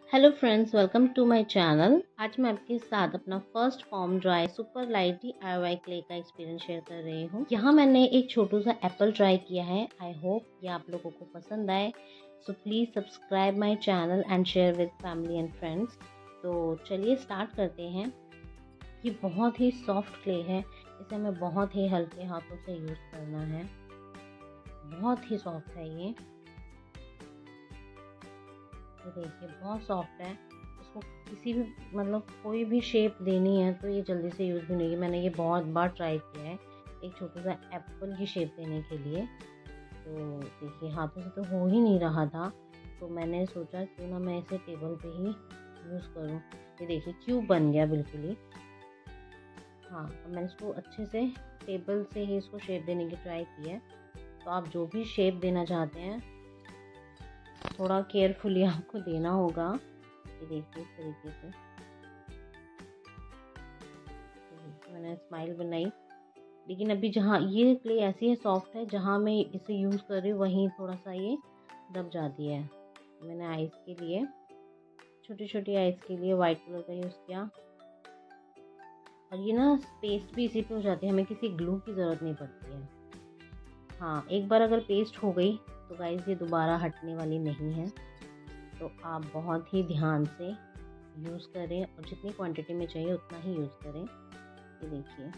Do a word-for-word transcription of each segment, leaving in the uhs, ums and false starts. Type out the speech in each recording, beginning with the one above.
Hello friends, welcome to my channel. आज मैं आपके साथ अपना first form dry super light D I Y clay का एक्सपीरियंस शेयर कर रही हूँ। यहाँ मैंने एक छोटू सा एप्पल ट्राई किया है। आई होप ये आप लोगों को पसंद आए। So please subscribe my channel and share with family and friends. तो चलिए स्टार्ट करते हैं। ये बहुत ही सॉफ्ट क्ले है, इसे हमें बहुत ही हल्के हाथों से यूज़ करना है। बहुत ही सॉफ्ट है ये। तो देखिए बहुत सॉफ्ट है। इसको किसी भी मतलब कोई भी शेप देनी है तो ये जल्दी से यूज़ भी नहीं है। मैंने ये बहुत बार ट्राई किया है एक छोटा सा एप्पल की शेप देने के लिए। तो देखिए हाथों से तो हो ही नहीं रहा था, तो मैंने सोचा क्यों ना मैं इसे टेबल पे ही यूज़ करूँ। ये देखिए क्यूब बन गया बिल्कुल ही। हाँ, अब मैंने इसको अच्छे से टेबल से ही इसको शेप देने की ट्राई की है। तो आप जो भी शेप देना चाहते हैं थोड़ा केयरफुली आपको देना होगा। ये देखिए इस तरीके से मैंने स्माइल बनाई। लेकिन अभी जहाँ ये क्ले ऐसी है सॉफ्ट है, जहाँ मैं इसे यूज़ कर रही हूँ वहीं थोड़ा सा ये दब जाती है। मैंने आइस के लिए छोटी छोटी आइस के लिए वाइट कलर का यूज़ किया। और ये ना पेस्ट भी इसी पे हो जाती है, हमें किसी ग्लू की ज़रूरत नहीं पड़ती है। हाँ, एक बार अगर पेस्ट हो गई तो गाइस ये दोबारा हटने वाली नहीं है। तो आप बहुत ही ध्यान से यूज़ करें और जितनी क्वांटिटी में चाहिए उतना ही यूज़ करें। ये देखिए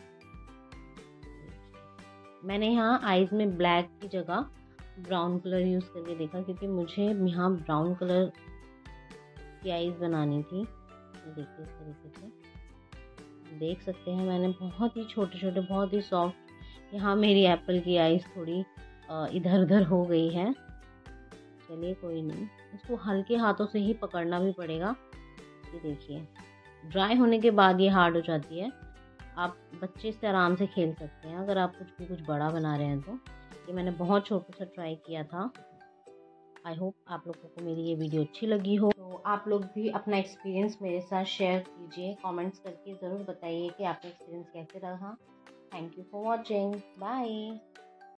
मैंने यहाँ आइज़ में ब्लैक की जगह ब्राउन कलर यूज़ करके देखा, क्योंकि मुझे यहाँ ब्राउन कलर की आइज़ बनानी थी। ये देखिए इस तरीके से देख सकते हैं मैंने बहुत ही छोटे छोटे बहुत ही सॉफ्ट, यहाँ मेरी एप्पल की आइज़ थोड़ी इधर उधर हो गई है। चलिए कोई नहीं, इसको हल्के हाथों से ही पकड़ना भी पड़ेगा। ये देखिए ड्राई होने के बाद ये हार्ड हो जाती है। आप बच्चे से आराम से खेल सकते हैं अगर आप कुछ भी कुछ बड़ा बना रहे हैं तो। ये मैंने बहुत छोटा सा ट्राई किया था। आई होप आप लोगों को मेरी ये वीडियो अच्छी लगी हो। तो आप लोग भी अपना एक्सपीरियंस मेरे साथ शेयर कीजिए, कमेंट्स करके ज़रूर बताइए कि आपका एक्सपीरियंस कैसे रहा। Thank you for watching, bye.